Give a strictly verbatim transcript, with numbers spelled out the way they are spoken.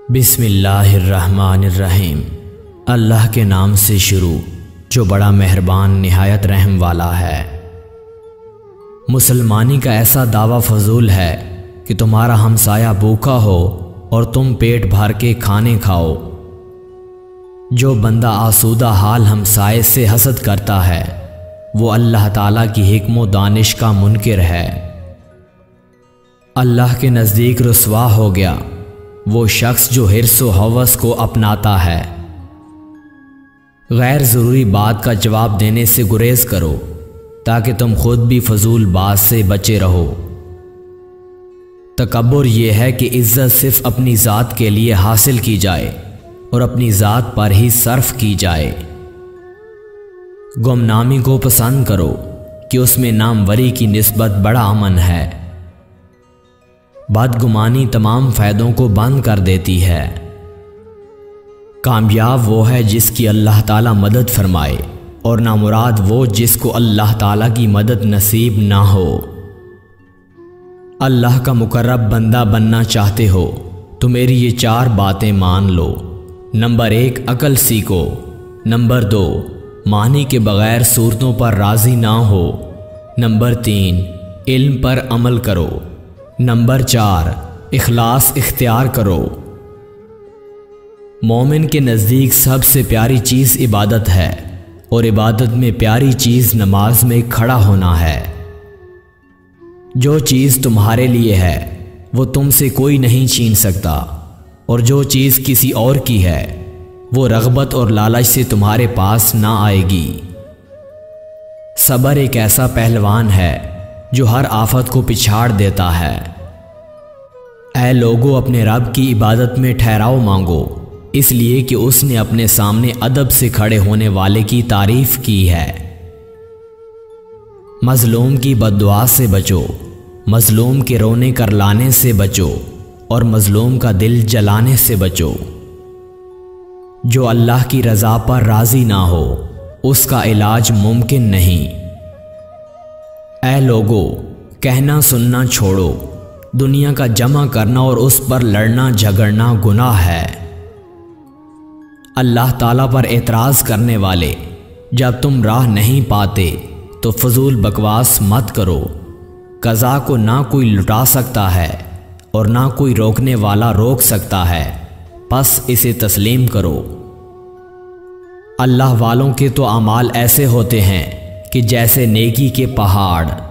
बिस्मिल्लाहिर्रहमानिर्रहीम। अल्लाह के नाम से शुरू जो बड़ा मेहरबान निहायत रहम वाला है। मुसलमानी का ऐसा दावा फजूल है कि तुम्हारा हमसाया भूखा हो और तुम पेट भर के खाने खाओ। जो बंदा आसूदा हाल हमसाये से हसद करता है वो अल्लाह ताला की हिक्म दानिश का मुनकिर है। अल्लाह के नज़दीक रुसवा हो गया वो शख्स जो हिर्स व हवस को अपनाता है। गैर ज़रूरी बात का जवाब देने से गुरेज करो ताकि तुम खुद भी फजूल बात से बचे रहो। तकब्बुर यह है कि इज्जत सिर्फ अपनी ज़ात के लिए हासिल की जाए और अपनी ज़ात पर ही सर्फ की जाए। गुमनामी को पसंद करो कि उसमें नामवरी की निस्बत बड़ा अमन है। बदगुमानी तमाम फ़ायदों को बंद कर देती है। कामयाब वो है जिसकी अल्लाह ताला मदद फरमाए और नामुराद वो जिसको अल्लाह ताला की मदद नसीब ना हो। अल्लाह का मुकर्रब बंदा बनना चाहते हो तो मेरी ये चार बातें मान लो। नंबर एक, अकल सीखो। नंबर दो, मानी के बग़ैर सूरतों पर राज़ी ना हो। नंबर तीन, इल्म पर अमल करो। नंबर चार, इखलास इख्तियार करो। मोमिन के नज़दीक सबसे प्यारी चीज़ इबादत है और इबादत में प्यारी चीज़ नमाज में खड़ा होना है। जो चीज़ तुम्हारे लिए है वो तुमसे कोई नहीं छीन सकता और जो चीज़ किसी और की है वो रग़बत और लालच से तुम्हारे पास ना आएगी। सब्र एक ऐसा पहलवान है जो हर आफत को पिछाड़ देता है। ऐ लोगों, अपने रब की इबादत में ठहराव मांगो इसलिए कि उसने अपने सामने अदब से खड़े होने वाले की तारीफ की है। मजलूम की बद्दुआ से बचो, मजलूम के रोने करलाने से बचो और मजलूम का दिल जलाने से बचो। जो अल्लाह की रज़ा पर राज़ी ना हो उसका इलाज मुमकिन नहीं। ऐ लोगों, कहना सुनना छोड़ो। दुनिया का जमा करना और उस पर लड़ना झगड़ना गुनाह है। अल्लाह ताला पर एतराज़ करने वाले, जब तुम राह नहीं पाते तो फजूल बकवास मत करो। कज़ा को ना कोई लुटा सकता है और ना कोई रोकने वाला रोक सकता है, बस इसे तस्लीम करो। अल्लाह वालों के तो अमाल ऐसे होते हैं कि जैसे नेकी के पहाड़।